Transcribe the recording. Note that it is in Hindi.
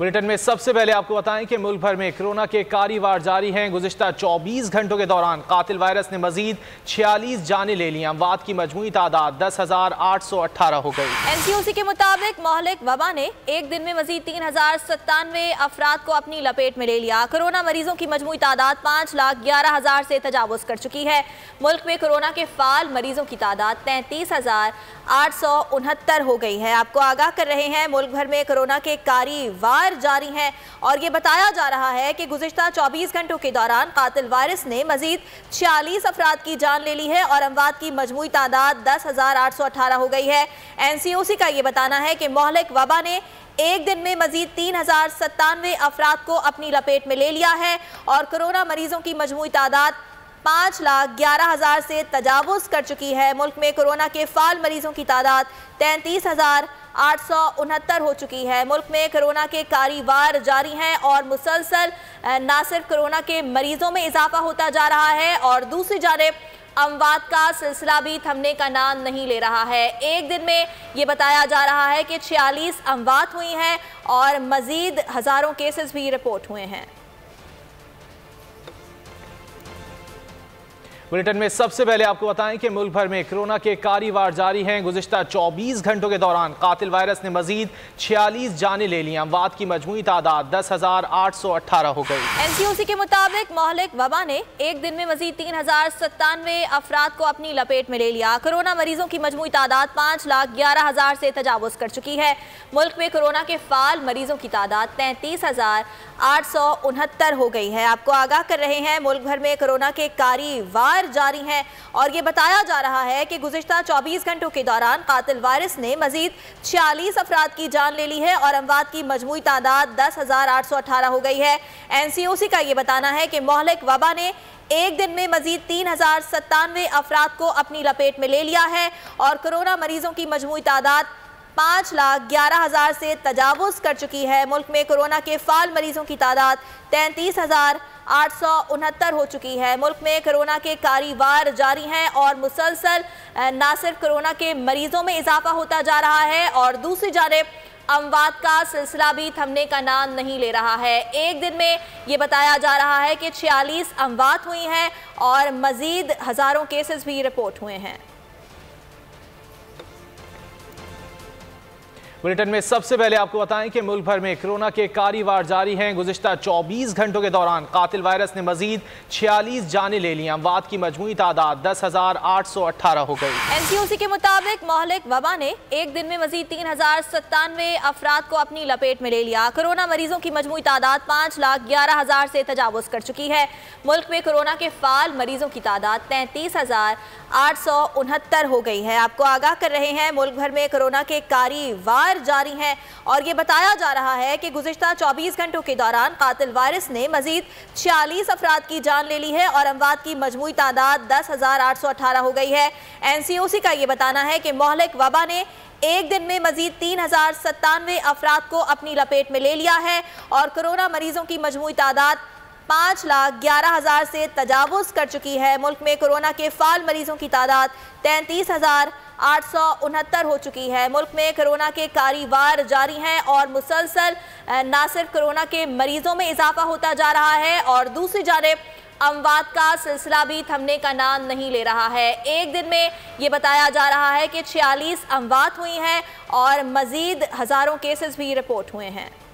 बुलेटिन में सबसे पहले आपको बताएं कि मुल्क भर में कोरोना के कारीवार जारी हैं। गुज़िश्ता 24 घंटों के दौरान कातिल वायरस ने मजीद 46 जानें ले ली। अमवात की मजमूई तादाद 10,818 हो गई। NCOC के मुताबिक मोहलिक वबा ने एक दिन में मजीद 3,097 अफराद को अपनी लपेट में ले लिया। कोरोना मरीजों की मजमूई तादाद 5,11,000 से तजावुज कर चुकी है। मुल्क में कोरोना के फाल मरीजों की तादाद 33,869 हो गई है। आपको आगाह कर रहे हैं, मुल्क भर में कोरोना के कारीवार जारी हैं और ये बताया जा रहा है कि गुज़िश्ता 24 घंटों के दौरान कातिल वायरस ने मजीद 46 अफराद की जान ले ली है और अमवात की मजमूई तादाद 10,818 हो गई है। NCOC का ये बताना है कि मोहलिक वबा ने एक दिन में मजीद 3,097 अफराद को अपनी लपेट में ले लिया है और कोरोना मरीजों की मजमूई तादाद 5,11,000 से तजावुज कर चुकी है। मुल्क में कोरोना के फाल मरीजों की तादाद 33,869 हो चुकी है। मुल्क में कोरोना के कारीवार जारी हैं और मुसलसल न सिर्फ कोरोना के मरीजों में इजाफा होता जा रहा है और दूसरी जानिब अमवात का सिलसिला भी थमने का नाम नहीं ले रहा है। एक दिन में ये बताया जा रहा है कि 46 अमवात हुई हैं और मजीद हज़ारों केसेस भी रिपोर्ट हुए हैं। बुलेटिन में सबसे पहले आपको बताएं कि मुल्क भर में कोरोना के कारीवार जारी हैं। गुज़िश्ता 24 घंटों के दौरान कातिल वायरस ने मजीद 46 जानें ले ली। अमवात की मजमूई तादाद 10,818 हो गई। NCOC के मुताबिक मोहलिक वबा ने एक दिन में मजीद 3,097 अफराद को अपनी लपेट में ले लिया। कोरोना मरीजों की मजमूई तादाद 5,11,000 से तजावुज कर चुकी है। मुल्क में कोरोना के फाल मरीजों की तादाद 33,869 हो गई है। आपको आगाह कर रहे हैं, मुल्क भर में कोरोना के कारीवार जारी हैं और ये बताया जा रहा है कि गुज़िश्ता 24 घंटों के दौरान कातिल वायरस ने मजीद 46 अफराद की जान ले ली है और अमवात की मजमूई तादाद 10,818 हो गई है। NCOC का ये बताना है कि मोहलिक वबा ने एक दिन में मजीद 3,097 अफराद को अपनी लपेट में ले लिया है और कोरोना मरीजों की मजमूई तादाद 5,11,000 से तजावुज कर चुकी है। मुल्क में कोरोना के फाल मरीजों की तादाद 33,869 हो चुकी है। मुल्क में कोरोना के कारीवार जारी हैं और मुसलसल न सिर्फ कोरोना के मरीजों में इजाफा होता जा रहा है और दूसरी जानिब अमवात का सिलसिला भी थमने का नाम नहीं ले रहा है। एक दिन में ये बताया जा रहा है कि 46 अमवात हुई हैं और मजीद हज़ारों केसेस भी रिपोर्ट हुए हैं। बुलेटिन में सबसे पहले आपको बताएं कि मुल्क भर में कोरोना के कारीवार जारी हैं। गुज़िश्ता 24 घंटों के दौरान कातिल वायरस ने मजीद 46 जानें ले ली। अमवात की मजमूई तादाद 10,818 हो गई। NCOC के मुताबिक मोहलिक वबा ने एक दिन में मजीद 3,097 अफराद को अपनी लपेट में ले लिया। कोरोना मरीजों की मजमूई तादाद 5,11,000 से तजावुज कर चुकी है। मुल्क में कोरोना के फाल मरीजों की तादाद 33,869 हो गई है। आपको आगाह कर रहे हैं, मुल्क भर में कोरोना के कारीवार जारी हैं और ये बताया जा रहा है कि गुज़िश्ता 24 घंटों के दौरान कातिल वायरस ने मजीद 46 अफराद की जान ले ली है और अमवात की मजमूई तादाद 10,818 हो गई है। NCOC का ये बताना है कि मोहलिक वबा ने एक दिन में मजीद 3,097 अफराद को अपनी लपेट में ले लिया है और कोरोना मरीजों की मजमूई तादाद 5,11,000 से तजावुज कर चुकी है। मुल्क में कोरोना के फाल मरीजों की तादाद 33,869 हो चुकी है। मुल्क में कोरोना के कारीवार जारी हैं और मुसलसल न सिर्फ कोरोना के मरीजों में इजाफा होता जा रहा है और दूसरी जानिब अमवात का सिलसिला भी थमने का नाम नहीं ले रहा है। एक दिन में ये बताया जा रहा है कि 46 अमवात हुई हैं और मजीद हज़ारों केसेस भी रिपोर्ट हुए हैं।